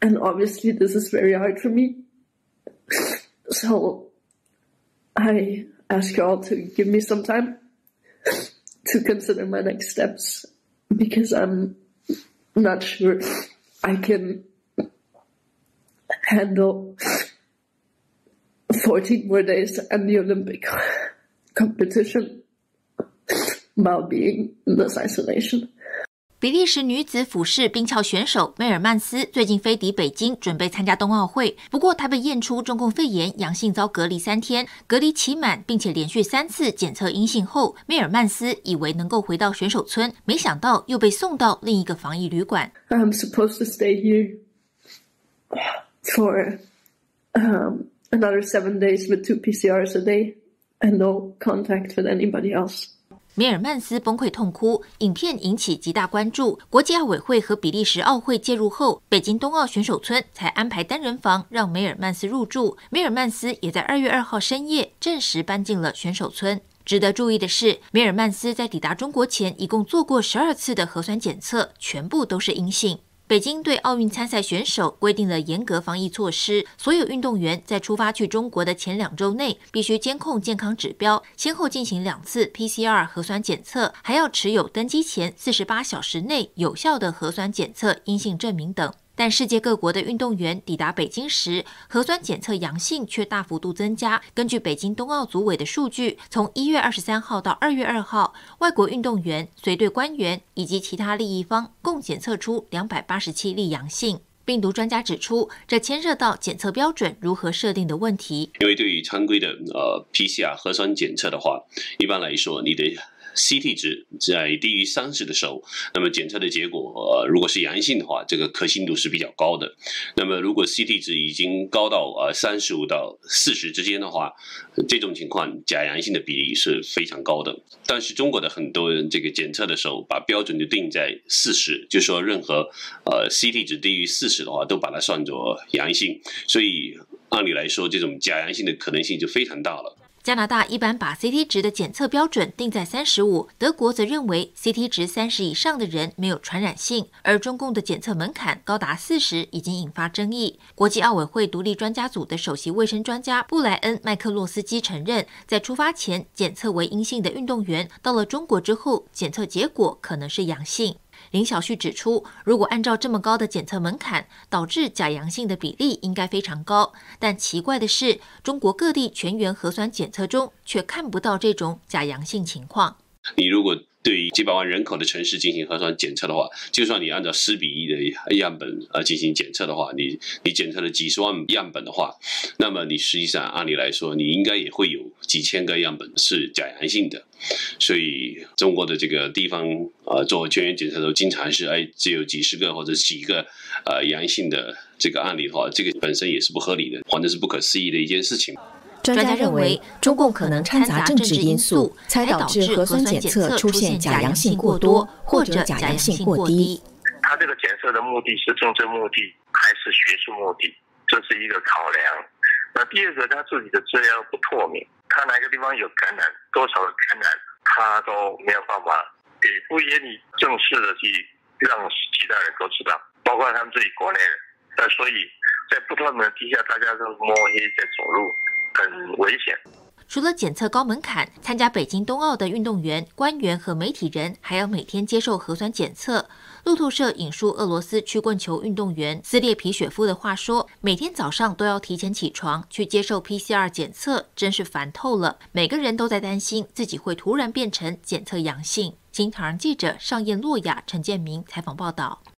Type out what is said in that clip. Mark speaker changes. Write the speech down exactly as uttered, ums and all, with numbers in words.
Speaker 1: and obviously this is very hard for me. So I ask you all to give me some time to consider my next steps, because I'm not sure I can handle fourteen more days and the Olympic competition while being in this isolation.
Speaker 2: 比利时女子俯式冰橇选手梅尔曼斯最近飞抵北京，准备参加冬奥会。不过，她被验出中共肺炎，阳性遭隔离三天，隔离期满，并且连续三次检测阴性后，梅尔曼斯以为能够回到选手村，没想到又被送到另一个防疫旅馆。
Speaker 1: I'm supposed to stay here for um, another seven days with two P C Rs a day and no contact with anybody else.
Speaker 2: 梅尔曼斯崩溃痛哭，影片引起极大关注。国际奥委会和比利时奥会介入后，北京冬奥选手村才安排单人房让梅尔曼斯入住。梅尔曼斯也在二月二号深夜证实搬进了选手村。值得注意的是，梅尔曼斯在抵达中国前一共做过十二次的核酸检测，全部都是阴性。北京对奥运参赛选手规定了严格防疫措施，所有运动员在出发去中国的前两周内必须监控健康指标，先后进行两次 P C R 核酸检测，还要持有登机前四十八小时内有效的核酸检测阴性证明等。但世界各国的运动员抵达北京时，核酸检测阳性却大幅度增加。根据北京冬奥组委的数据，从一月二十三号到二月二号，外国运动员、随队官员以及其他利益方共检测出两百八十七例阳性。病毒专家指出，这牵涉到检测标准如何设定的问题。
Speaker 3: 因为对于常规的呃 P C R 核酸检测的话，一般来说，你的C T 值在低于三十的时候，那么检测的结果，呃，如果是阳性的话，这个可信度是比较高的。那么如果 C T 值已经高到呃三十五到四十之间的话，这种情况假阳性的比例是非常高的。但是中国的很多人这个检测的时候，把标准就定在四十，就说任何呃 C T 值低于四十的话，都把它算作阳性。所以按理来说，这种假阳性的可能性就非常大了。
Speaker 2: 加拿大一般把 C T 值的检测标准定在三十五，德国则认为 C T 值三十以上的人没有传染性，而中共的检测门槛高达四十，已经引发争议。国际奥委会独立专家组的首席卫生专家布莱恩·麦克洛斯基承认，在出发前检测为阴性的运动员，到了中国之后，检测结果可能是阳性。林小旭指出，如果按照这么高的检测门槛，导致假阳性的比例应该非常高。但奇怪的是，中国各地全员核酸检测中却看不到这种假阳性情况。
Speaker 3: 你如果对于几百万人口的城市进行核酸检测的话，就算你按照十比一的样本呃进行检测的话，你你检测了几十万样本的话，那么你实际上按理来说，你应该也会有几千个样本是假阳性的。所以中国的这个地方呃做全员检测都经常是哎只有几十个或者几个呃阳性的这个案例的话，这个本身也是不合理的，或者是不可思议的一件事情。
Speaker 4: 专家认为，中共可能掺杂政治因素，才导致核酸检测出现假阳性过多或者假阳性过低。
Speaker 5: 他这个检测的目的是政治目的还是学术目的，这是一个考量。那第二个，他自己的资料不透明，他哪个地方有感染，多少的感染，他都没有办法也不愿意正式的去让其他人都知道，包括他们自己国内人。那所以在不透明的底下，大家都摸黑在走路，很危险。
Speaker 2: 除了检测高门槛，参加北京冬奥的运动员、官员和媒体人还要每天接受核酸检测。路透社引述俄罗斯曲棍球运动员斯列皮雪夫的话说：“每天早上都要提前起床去接受 P C R 检测，真是烦透了。每个人都在担心自己会突然变成检测阳性。”金台记者尚燕洛雅、陈建明采访报道。